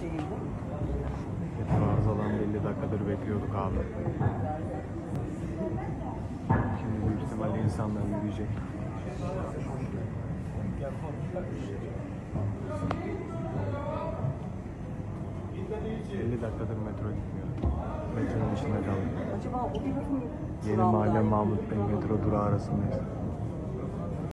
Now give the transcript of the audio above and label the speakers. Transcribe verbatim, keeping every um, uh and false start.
Speaker 1: şeyi bu.
Speaker 2: Metro arızalandı, elli dakikadır bekliyorduk abi. Şimdi büyük ihtimalle insanlar yürüyecek. elli dakikadır metro gitmiyor. Metronun içinde kaldık.
Speaker 1: Acaba o tarafın
Speaker 2: Yeni Mahalle Mahmut Bey metro durağı arasındayız.